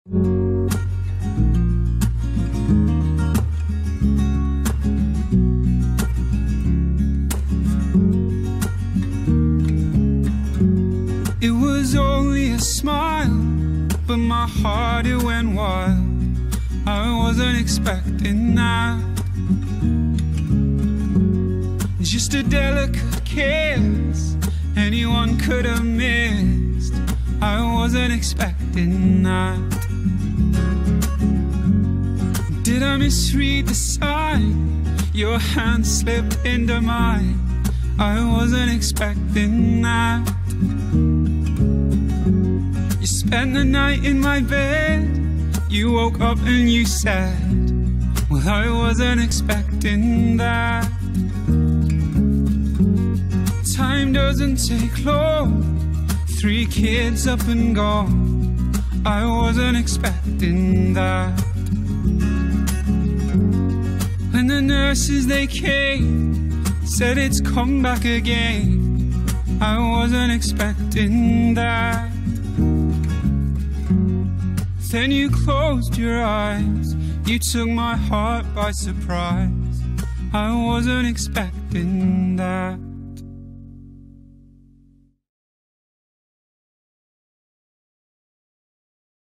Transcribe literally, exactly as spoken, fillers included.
It was only a smile, but my heart, it went wild. I wasn't expecting that. Just a delicate kiss, anyone could have missed. I wasn't expecting that. Did I misread the sign? Your hand slipped into mine. I wasn't expecting that. You spent the night in my bed. You woke up and you said, well, I wasn't expecting that. Time doesn't take long. Three kids up and gone. I wasn't expecting that. When the nurses, they came, said it's come back again. I wasn't expecting that. Then you closed your eyes. You took my heart by surprise. I wasn't expecting that.